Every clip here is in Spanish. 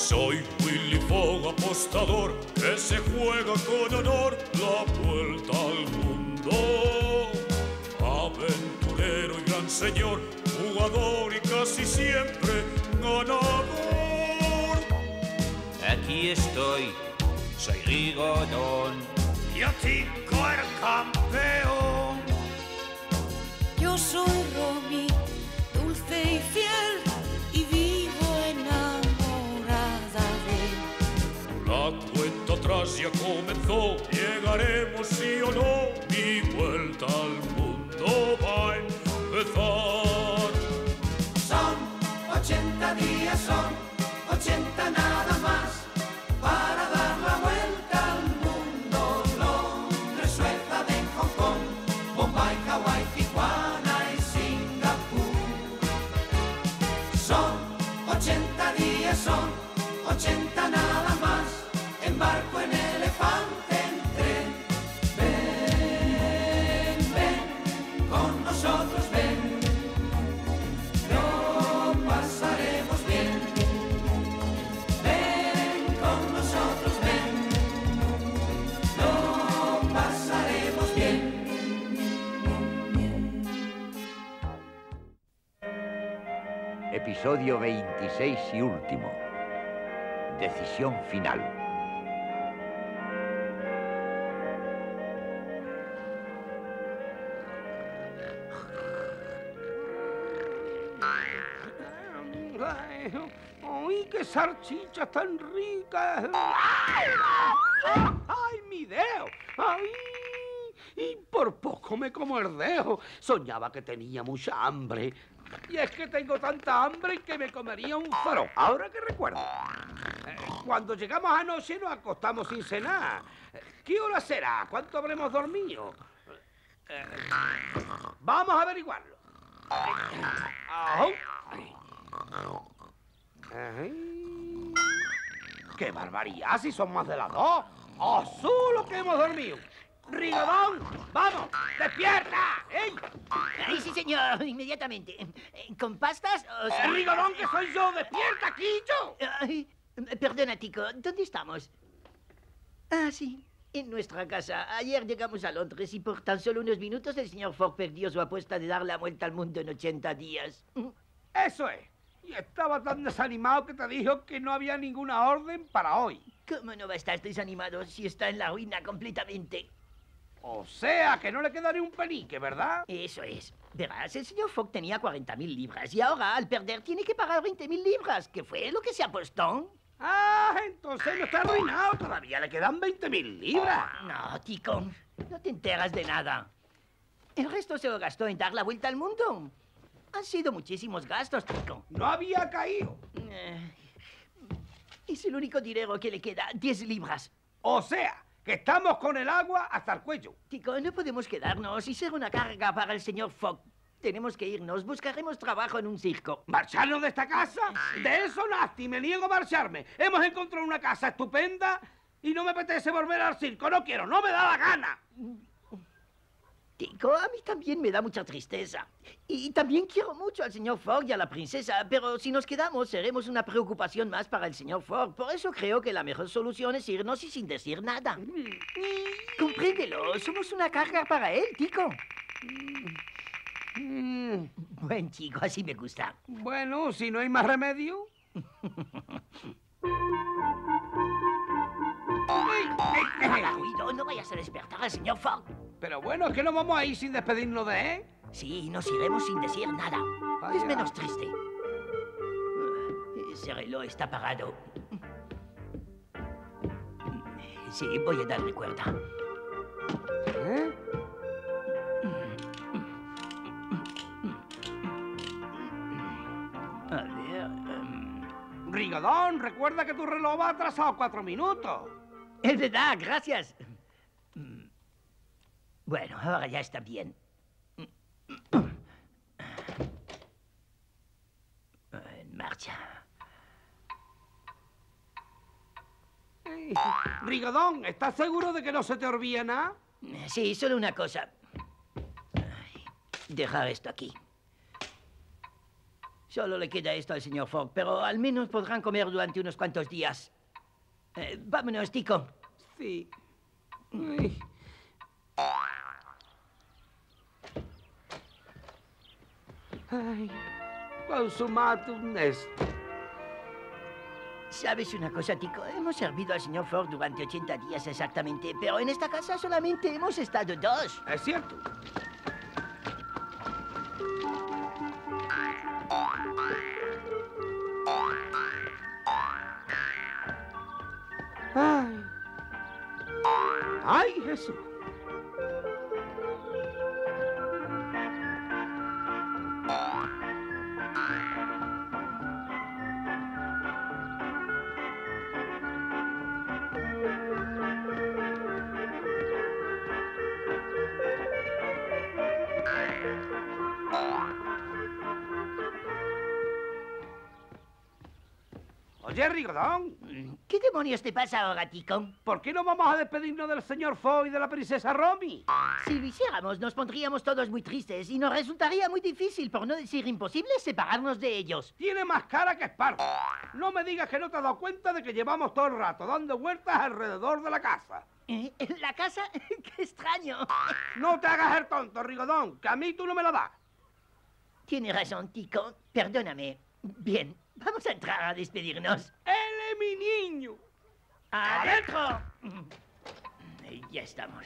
Soy Willy Fogg, apostador, que se juega con honor la vuelta al mundo. Aventurero y gran señor, jugador y casi siempre ganador. Aquí estoy, soy Rigodón. Yo Tico el campeón. Yo soy Romy, dulce y fiel, y vivo enamorada de él. La cuenta atrás ya comenzó, llegaremos sí o no, mi vuelta al mundo va a empezar. Son 80 días, son 80 nada más, para dar la vuelta al mundo. Londres, Suecia, de Hong Kong, Bombay, Hawái, Tijuana y Singapur. Son 80 días, son 80 nada más, embarco en elefante, en tren. Ven, ven, con nosotros ven, lo pasaremos bien. Ven con nosotros ven, lo pasaremos bien. Episodio 26 y último. Decisión final. ¡Ay, qué salchichas tan ricas! ¡Ay, mi dedo! ¡Ay! Y por poco me como el dedo. Soñaba que tenía mucha hambre. Y es que tengo tanta hambre que me comería un farol. Ahora que recuerdo. Cuando llegamos anoche nos acostamos sin cenar. ¿Qué hora será? ¿Cuánto habremos dormido? Vamos a averiguarlo. Ay. ¡Qué barbaridad! Si son más de las 2. ¡Azul lo que hemos dormido! ¡Rigodón! ¡Vamos! ¡Despierta! ¡Ey! ¡Ay, sí, señor! Inmediatamente. ¿Con pastas o...? ¡Rigodón, que soy yo! ¡Despierta, Quillo! Ay, perdona, Tico. ¿Dónde estamos? Ah, sí. En nuestra casa. Ayer llegamos a Londres y por tan solo unos minutos el señor Fogg perdió su apuesta de dar la vuelta al mundo en 80 días. Eso es. Y estaba tan desanimado que te dijo que no había ninguna orden para hoy. ¿Cómo no va a estar desanimado si está en la ruina completamente? O sea, que no le queda ni un penique, ¿verdad? Eso es. Verás, el señor Fogg tenía 40.000 libras y ahora, al perder, tiene que pagar 20.000 libras, que fue lo que se apostó. Ah, entonces no está arruinado. Todavía le quedan 20.000 libras. No, Tico, no te enteras de nada. El resto se lo gastó en dar la vuelta al mundo. Han sido muchísimos gastos, Tico. No había caído. Es el único dinero que le queda, 10 libras. O sea, que estamos con el agua hasta el cuello. Tico, no podemos quedarnos y ser una carga para el señor Fogg. Tenemos que irnos, buscaremos trabajo en un circo. ¿Marcharnos de esta casa? De eso nasty, me niego a marcharme. Hemos encontrado una casa estupenda y no me apetece volver al circo. No quiero, no me da la gana. Tico, a mí también me da mucha tristeza. Y también quiero mucho al señor Fogg y a la princesa, pero si nos quedamos seremos una preocupación más para el señor Fogg. Por eso creo que la mejor solución es irnos y sin decir nada. Compréndelo, somos una carga para él, Tico. Buen chico, así me gusta. Bueno, si no hay más remedio. Haga ruido, no vayas a despertar al señor Fogg. Pero bueno, es que no vamos a ir sin despedirnos de él. Sí, nos iremos sin decir nada. Vaya. Es menos triste. Ese reloj está parado. Sí, voy a darle cuerda. ¿Eh? A ver... Rigodón, recuerda que tu reloj va atrasado 4 minutos. Es verdad, gracias. Bueno, ahora ya está bien. En marcha. Rigodón, ¿estás seguro de que no se te olvida nada? Sí, solo una cosa. Dejar esto aquí. Solo le queda esto al señor Fogg, pero al menos podrán comer durante unos cuantos días. Vámonos, Tico. Sí. Ay. Ay, consumatum est. ¿Sabes una cosa, Tico? Hemos servido al señor Fogg durante 80 días exactamente, pero en esta casa solamente hemos estado 2. Es cierto. Ay. Ay, Jesús. Oye, Rigodón, ¿Qué demonios te pasa ahora, Tico? ¿por qué no vamos a despedirnos del señor Fogg y de la princesa Romy? Si lo hiciéramos, nos pondríamos todos muy tristes y nos resultaría muy difícil, por no decir imposible, separarnos de ellos. Tiene más cara que esparto. No me digas que no te has dado cuenta de que llevamos todo el rato dando vueltas alrededor de la casa. ¿En la casa? ¡Qué extraño! No te hagas el tonto, Rigodón, que a mí tú no me la das. Tiene razón, Tico. Perdóname. Bien, vamos a entrar a despedirnos. ¡Él es mi niño! ¡Adentro! Ya estamos.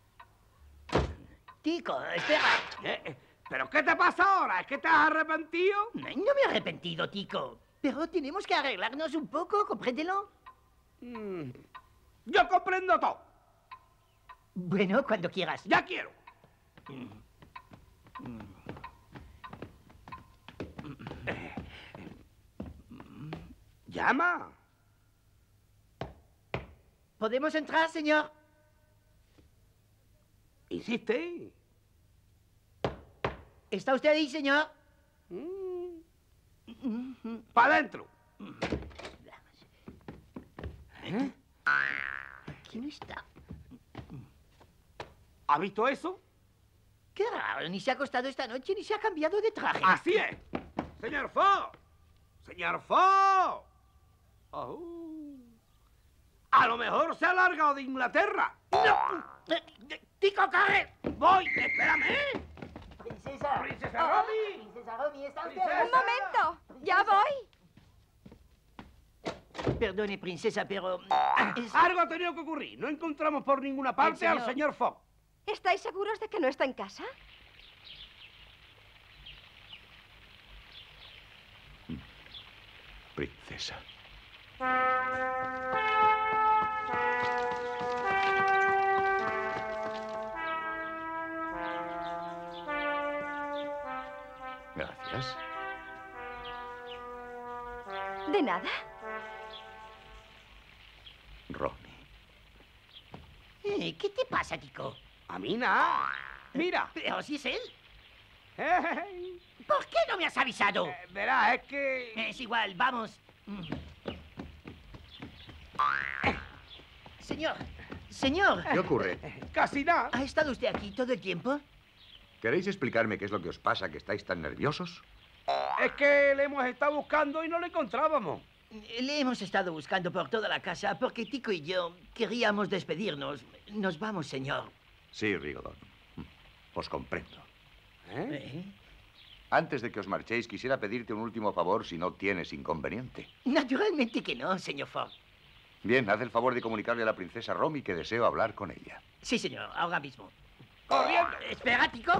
Tico, espera. ¿Pero qué te pasa ahora? ¿Es que te has arrepentido? No me he arrepentido, Tico. Pero tenemos que arreglarnos un poco, ¿compréndelo? Yo comprendo todo. Bueno, cuando quieras. Ya quiero. Llama. ¿Podemos entrar, señor? Insiste. ¿Está usted ahí, señor? ¡Para adentro! Aquí no está. ¿Ha visto eso? Qué raro, ni se ha acostado esta noche ni se ha cambiado de traje. ¡Así es! ¡Señor Fogg! ¡Señor Fogg! A lo mejor se ha largado de Inglaterra. ¡No! ¡Tico, corre! ¡Voy! ¡Espérame! ¡Princesa! ¡Princesa Romy! ¡Princesa Romy, está usted! ¡Princesa! ¡Un momento! ¡Ya voy! Perdone, princesa, pero... Algo ha tenido que ocurrir. No encontramos por ninguna parte al señor Fogg. ¿Estáis seguros de que no está en casa? Princesa. Gracias. De nada. Romy. ¿Qué te pasa, Tico? A mí nada. Mira. Pero si es él. Hey. ¿Por qué no me has avisado? Verás, es que... Es igual, vamos. Señor, señor. ¿Qué ocurre? Casi nada. ¿Ha estado usted aquí todo el tiempo? ¿Queréis explicarme qué es lo que os pasa, que estáis tan nerviosos? Es que le hemos estado buscando y no le encontrábamos. Le hemos estado buscando por toda la casa porque Tico y yo queríamos despedirnos. Nos vamos, señor. Sí, Rigodón. Os comprendo. ¿Eh? Antes de que os marchéis, quisiera pedirte un último favor si no tienes inconveniente. Naturalmente que no, señor Fogg. Bien, haz el favor de comunicarle a la princesa Romy que deseo hablar con ella. Sí, señor, ahora mismo. ¡Corriendo! Espera, Tico.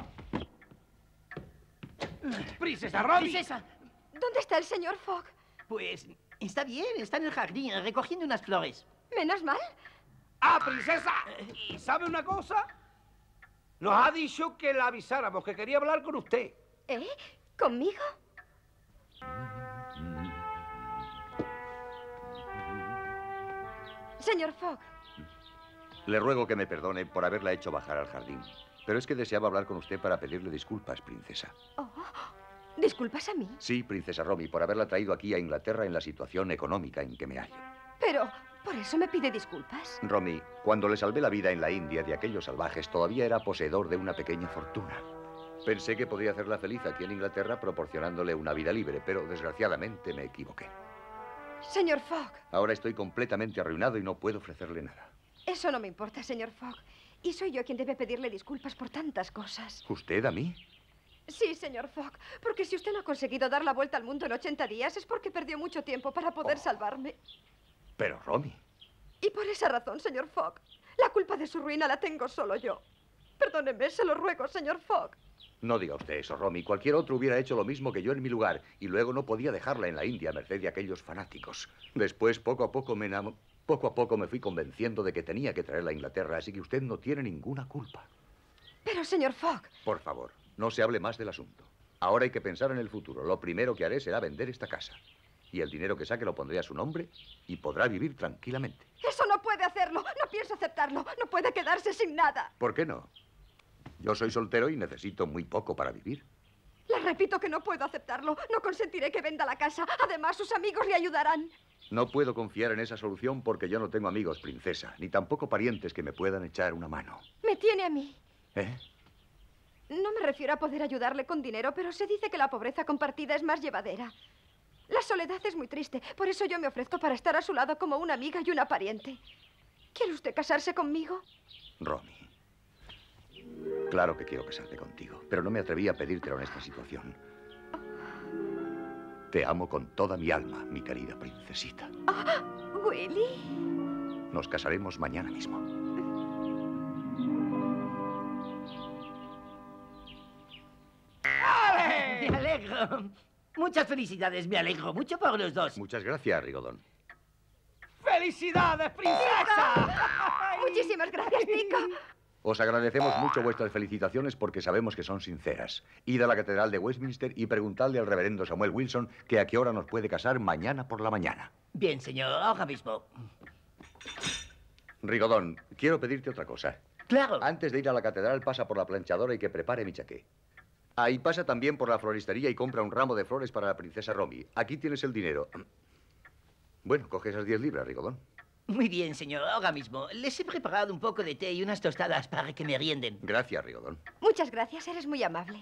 ¡Princesa Romy! Princesa, ¿Dónde está el señor Fogg? pues está bien, está en el jardín recogiendo unas flores. Menos mal. ¡Ah, princesa! ¿Y sabe una cosa? Nos ha dicho que la avisáramos, que quería hablar con usted. ¿Eh? ¿Conmigo? Señor Fogg, Le ruego que me perdone por haberla hecho bajar al jardín. Pero es que deseaba hablar con usted para pedirle disculpas, princesa. ¿disculpas a mí? Sí, princesa Romy, por haberla traído aquí a Inglaterra en la situación económica en que me hallo. Pero, ¿por eso me pide disculpas? Romy, cuando le salvé la vida en la India de aquellos salvajes, todavía era poseedor de una pequeña fortuna. Pensé que podría hacerla feliz aquí en Inglaterra proporcionándole una vida libre, pero desgraciadamente me equivoqué. Señor Fogg. Ahora estoy completamente arruinado y no puedo ofrecerle nada. Eso no me importa, señor Fogg. Y soy yo quien debe pedirle disculpas por tantas cosas. ¿Usted a mí? Sí, señor Fogg, porque si usted no ha conseguido dar la vuelta al mundo en 80 días es porque perdió mucho tiempo para poder salvarme. Pero, Romy... Y por esa razón, señor Fogg, la culpa de su ruina la tengo solo yo. Perdóneme, se lo ruego, señor Fogg. No diga usted eso, Romy. Cualquier otro hubiera hecho lo mismo que yo en mi lugar y luego no podía dejarla en la India a merced de aquellos fanáticos. Después, poco a poco me fui convenciendo de que tenía que traerla a Inglaterra, así que usted no tiene ninguna culpa. Pero, señor Fogg... Por favor, no se hable más del asunto. Ahora hay que pensar en el futuro. Lo primero que haré será vender esta casa. Y el dinero que saque lo pondré a su nombre y podrá vivir tranquilamente. Eso no puede hacerlo. No pienso aceptarlo. No puede quedarse sin nada. ¿Por qué no? Yo soy soltero y necesito muy poco para vivir. Le repito que no puedo aceptarlo. No consentiré que venda la casa. Además, sus amigos le ayudarán. No puedo confiar en esa solución porque yo no tengo amigos, princesa, ni tampoco parientes que me puedan echar una mano. Me tiene a mí. ¿Eh? No me refiero a poder ayudarle con dinero, pero se dice que la pobreza compartida es más llevadera. La soledad es muy triste, por eso yo me ofrezco para estar a su lado como una amiga y una pariente. ¿Quiere usted casarse conmigo? Romy, claro que quiero casarme contigo, pero no me atreví a pedírtelo en esta situación. Te amo con toda mi alma, mi querida princesita. Willy. Nos casaremos mañana mismo. Me alegro. Muchas felicidades, me alegro mucho por los dos. Muchas gracias, Rigodón. ¡Felicidades, princesa! Muchísimas gracias, Tico. Os agradecemos mucho vuestras felicitaciones porque sabemos que son sinceras. Id a la Catedral de Westminster y preguntadle al reverendo Samuel Wilson que a qué hora nos puede casar mañana por la mañana. Bien, señor, ahora mismo. Rigodón, quiero pedirte otra cosa. Claro. Antes de ir a la catedral, pasa por la planchadora y que prepare mi chaqué. Ahí pasa también por la floristería y compra un ramo de flores para la princesa Romy. Aquí tienes el dinero. Bueno, coge esas 10 libras, Rigodón. Muy bien, señor, ahora mismo. Les he preparado un poco de té y unas tostadas para que me rienden. Gracias, Rigodón. Muchas gracias, eres muy amable.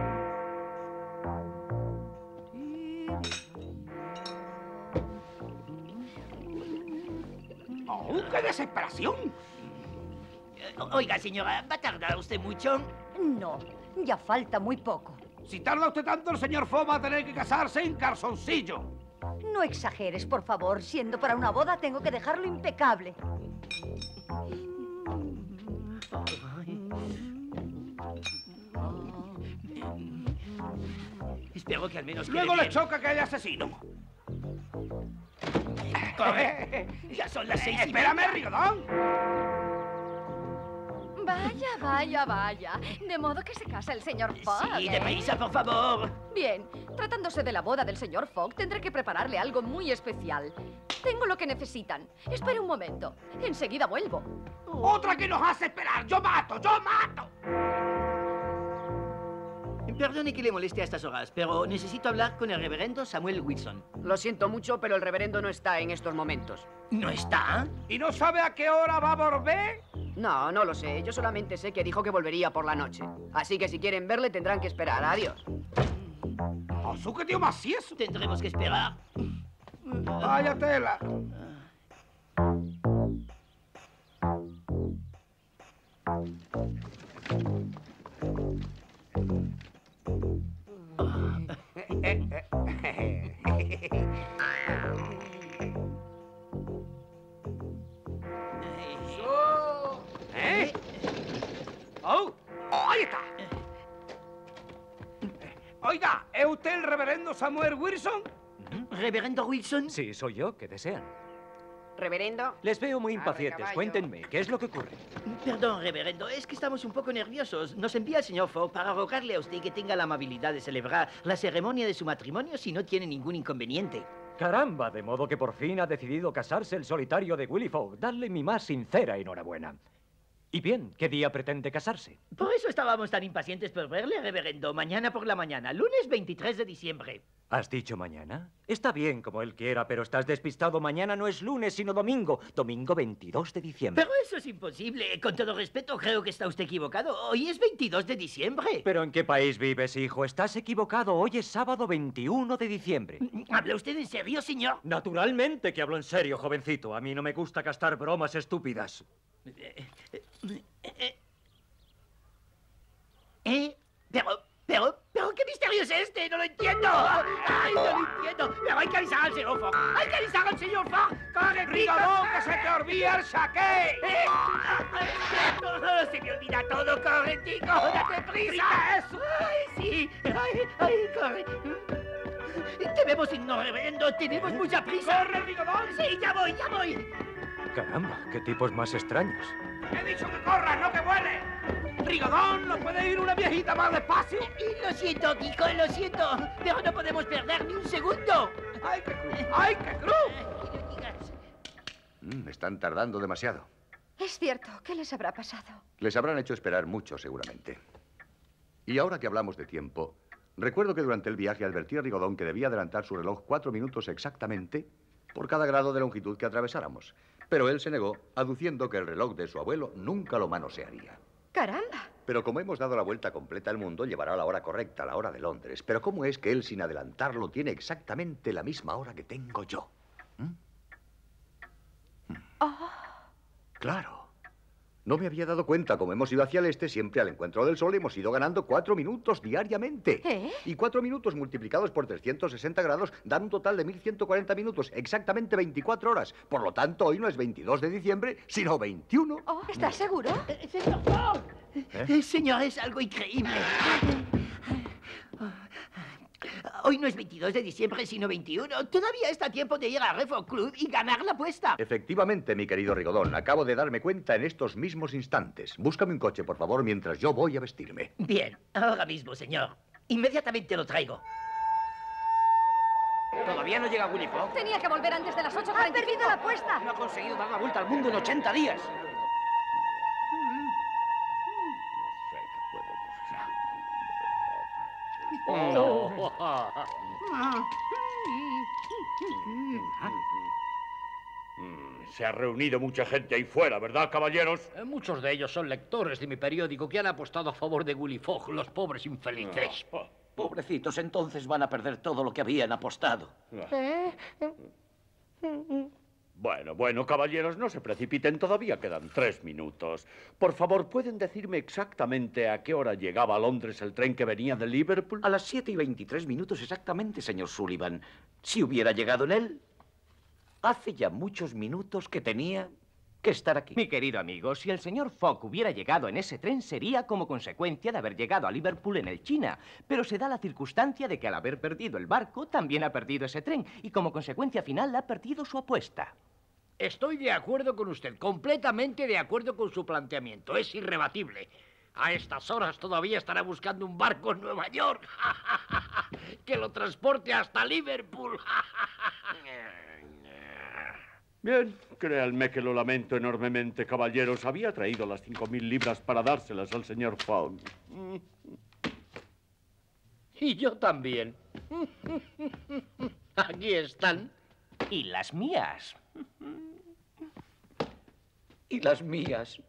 ¡Oh, qué desesperación! Oiga, señora, ¿va a tardar usted mucho? No, ya falta muy poco. Si tarda usted tanto, el señor Fogg va a tener que casarse en calzoncillo. No exageres, por favor. Siendo para una boda, tengo que dejarlo impecable. Espero que al menos Luego quede le bien. choca que haya asesino. Corre. Ya son las 6:30. ¡Espérame, Rigodón! Vaya, vaya, vaya. De modo que se casa el señor Fogg. Sí, deprisa, por favor. Bien, tratándose de la boda del señor Fogg, tendré que prepararle algo muy especial. Tengo lo que necesitan. Espere un momento. Enseguida vuelvo. ¡Otra que nos hace esperar! ¡Yo mato! ¡Yo mato! Perdone que le moleste a estas horas, pero necesito hablar con el reverendo Samuel Wilson. Lo siento mucho, pero el reverendo no está en estos momentos. ¿No está? ¿Y no sabe a qué hora va a volver? No, no lo sé. Yo solamente sé que dijo que volvería por la noche. Así que si quieren verle, tendrán que esperar. Adiós. ¡Osu, qué tío macieso! Tendremos que esperar. ¡Vaya tela! ¿Eh? ¡Oh! ¡Ahí está! Oiga, ¿es usted el reverendo Samuel Wilson? ¿Reverendo Wilson? Sí, soy yo. ¿Qué desean? ¿Reverendo? Les veo muy Arre, impacientes. caballo. Cuéntenme, ¿qué es lo que ocurre? Perdón, reverendo, es que estamos un poco nerviosos. Nos envía el señor Fogg para rogarle a usted que tenga la amabilidad de celebrar la ceremonia de su matrimonio si no tiene ningún inconveniente. Caramba, de modo que por fin ha decidido casarse el solitario de Willy Fogg. Dadle mi más sincera enhorabuena. Y bien, ¿qué día pretende casarse? Por eso estábamos tan impacientes por verle, reverendo. Mañana por la mañana, lunes 23 de diciembre. ¿Has dicho mañana? Está bien como él quiera, pero estás despistado. Mañana no es lunes, sino domingo. Domingo 22 de diciembre. Pero eso es imposible. Con todo respeto, creo que está usted equivocado. Hoy es 22 de diciembre. ¿Pero en qué país vives, hijo? Estás equivocado. Hoy es sábado 21 de diciembre. ¿Habla usted en serio, señor? Naturalmente que hablo en serio, jovencito. A mí no me gusta gastar bromas estúpidas. Pero, ¿qué misterio es este? No lo entiendo. Ay, no lo entiendo. Pero hay que avisar al señor Fogg. Hay que avisar al señor Fogg. ¡Corre, Rigodón, que se te olvida el saqué! Se me olvida todo, corre, Tico. ¡Date prisa! ¡Eso! ¡Ay, sí! ¡Ay, corre! Debemos irnos, reverendo. Tenemos mucha prisa. ¡Corre, Rigodón! Sí, ya voy. Caramba, qué tipos más extraños. ¡He dicho que corra, no que vuele! Rigodón, ¿no puede ir una viejita más despacio? Lo siento, Kiko, lo siento. Pero no podemos perder ni un segundo. ¡Ay, qué cruz! ¡Ay, qué cruz! Están tardando demasiado. Es cierto. ¿Qué les habrá pasado? Les habrán hecho esperar mucho, seguramente. Y ahora que hablamos de tiempo, recuerdo que durante el viaje advertí a Rigodón que debía adelantar su reloj 4 minutos exactamente por cada grado de longitud que atravesáramos. Pero él se negó, aduciendo que el reloj de su abuelo nunca lo manosearía. ¡Caramba! Pero como hemos dado la vuelta completa al mundo, llevará la hora correcta, la hora de Londres. Pero ¿cómo es que él, sin adelantarlo, tiene exactamente la misma hora que tengo yo? Claro. No me había dado cuenta. Como hemos ido hacia el este, siempre al encuentro del sol, hemos ido ganando 4 minutos diariamente. Y 4 minutos multiplicados por 360 grados dan un total de 1140 minutos, exactamente 24 horas. Por lo tanto, hoy no es 22 de diciembre, sino 21. ¿Estás seguro? Señor Fogg. Señor, es algo increíble. Hoy no es 22 de diciembre, sino 21. Todavía está a tiempo de ir a Reform Club y ganar la apuesta. Efectivamente, mi querido Rigodón. Acabo de darme cuenta en estos mismos instantes. Búscame un coche, por favor, mientras yo voy a vestirme. Bien, ahora mismo, señor. Inmediatamente lo traigo. Todavía no llega Willy Fogg. Tenía que volver antes de las 8:45. ¡Has perdido la apuesta! No ha conseguido dar la vuelta al mundo en 80 días. Se ha reunido mucha gente ahí fuera, ¿verdad, caballeros? Muchos de ellos son lectores de mi periódico que han apostado a favor de Willy Fogg, los pobres infelices. Pobrecitos, entonces van a perder todo lo que habían apostado. Bueno, caballeros, no se precipiten, todavía quedan 3 minutos. Por favor, ¿pueden decirme exactamente a qué hora llegaba a Londres el tren que venía de Liverpool? A las 7:23 exactamente, señor Sullivan. Si hubiera llegado en él, hace ya muchos minutos que tenía que estar aquí. Mi querido amigo, si el señor Fogg hubiera llegado en ese tren, sería como consecuencia de haber llegado a Liverpool en el China. Pero se da la circunstancia de que al haber perdido el barco, también ha perdido ese tren. Y como consecuencia final, ha perdido su apuesta. Estoy de acuerdo con usted, completamente de acuerdo con su planteamiento. Es irrebatible. A estas horas todavía estará buscando un barco en Nueva York que lo transporte hasta Liverpool. Bien, créanme que lo lamento enormemente, caballeros. Había traído las 5.000 libras para dárselas al señor Fogg. Y yo también. Aquí están. Y las mías. Y las mías.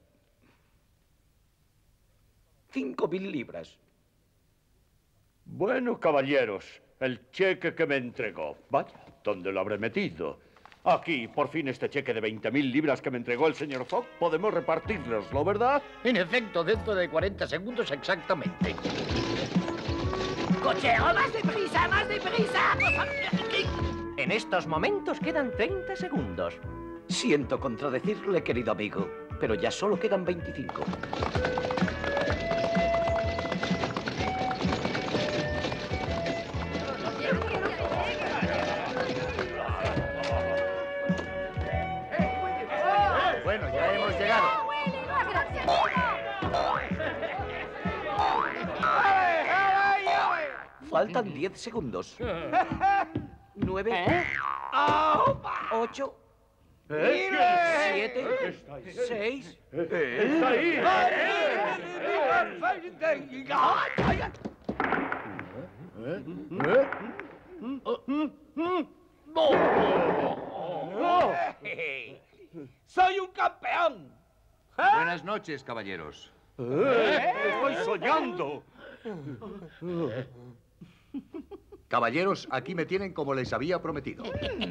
5.000 libras. Bueno, caballeros, el cheque que me entregó. Vaya, ¿dónde lo habré metido? Aquí, por fin, este cheque de 20.000 libras que me entregó el señor Fogg. Podemos repartirloslo, ¿verdad? En efecto, dentro de 40 segundos exactamente. ¡Cochero, más deprisa, más deprisa! En estos momentos quedan 30 segundos. Siento contradecirle, querido amigo, pero ya solo quedan 25. Bueno, ya hemos llegado. Faltan 10 segundos. 9, 8, ¡Mire! 7, 6. ¡Está ahí! ¡Soy un campeón! Buenas noches, caballeros. ¡Estoy soñando! Caballeros, aquí me tienen como les había prometido.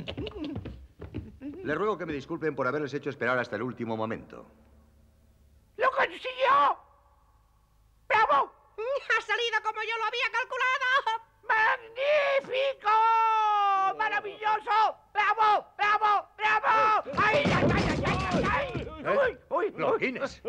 Les ruego que me disculpen por haberles hecho esperar hasta el último momento. ¡Lo consiguió! ¡Bravo! ¡Ha salido como yo lo había calculado! ¡Magnífico! ¡Maravilloso! ¡Bravo! ¡Bravo! ¡Bravo! ¡Ay, ay, ay, ay, ay, ay! ¡Uy, uy! Lord Guinness.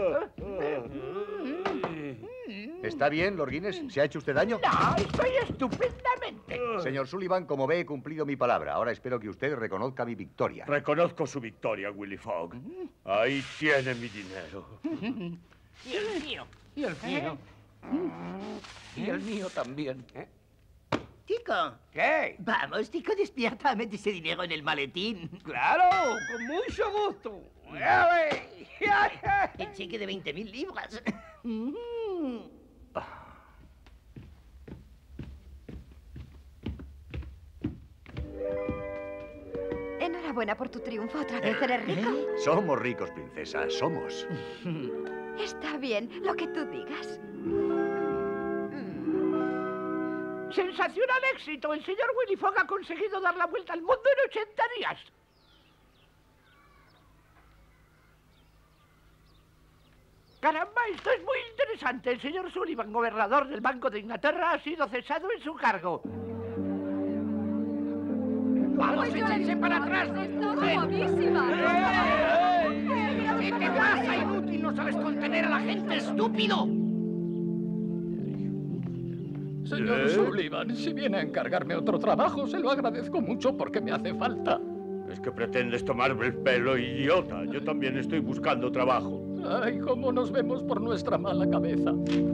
¿Está bien, Lord Guinness? ¿Se ha hecho usted daño? No, estoy estupendamente. Señor Sullivan, como ve, he cumplido mi palabra. Ahora espero que usted reconozca mi victoria. Reconozco su victoria, Willy Fogg. Ahí tiene mi dinero. Y el mío. Y el mío. Y el mío también. Tico. ¿Qué? Vamos, Tico, despierta. Mete ese dinero en el maletín. ¡Claro! ¡Con mucho gusto! El cheque de 20.000 libras. Enhorabuena por tu triunfo. ¿Otra vez eres rico? Somos ricos, princesa, somos. Está bien, lo que tú digas. ¡Sensacional éxito! El señor Willy Fogg ha conseguido dar la vuelta al mundo en 80 días. ¡Caramba! Esto es muy interesante. El señor Sullivan, gobernador del Banco de Inglaterra, ha sido cesado en su cargo. ¡Vamos, échense para atrás! ¡Guapísima! ¿Qué te pasa, inútil? ¡No sabes contener a la gente, estúpido! Señor Sullivan, si viene a encargarme otro trabajo, se lo agradezco mucho porque me hace falta. Es que pretendes tomarme el pelo, idiota. Yo también estoy buscando trabajo. Ay, cómo nos vemos por nuestra mala cabeza.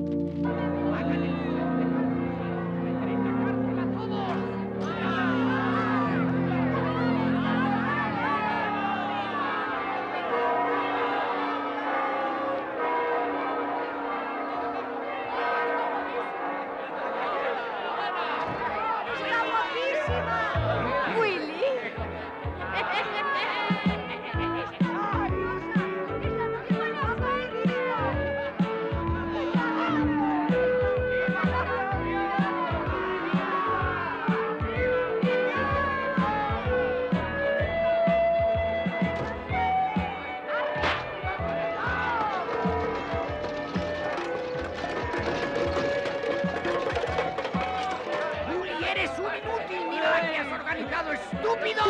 ¡Estúpido!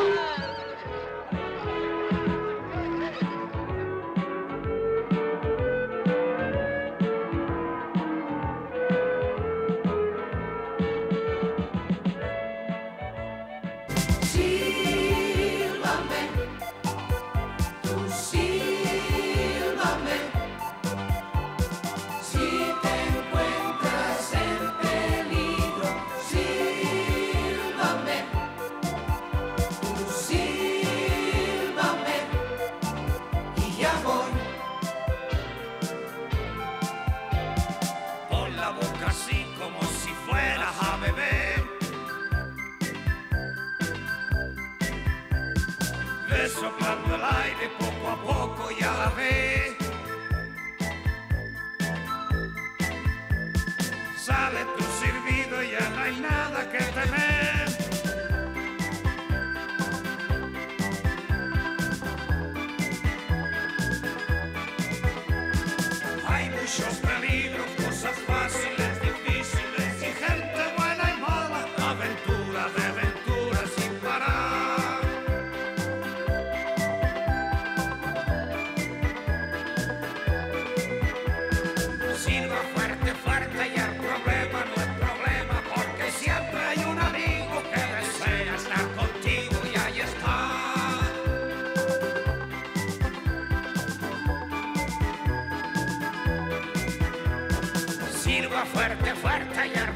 Sílvame, tú sílvame, si te encuentras en peligro, sílvame, tú sílvame, y ya voy. Pon la boca así como si fueras a beber. Ve soplando el aire poco a poco y a la vez. Sale tu servido y ya no hay nada que temer. Hay muchos peligros, cosas fáciles, difíciles y gente buena y mala. Aventura de aventura sin parar. Silba fuerte, fuerte y el problema no es problema, porque siempre hay un amigo que desea estar contigo y ahí está. Silba fuerte, fuerte y el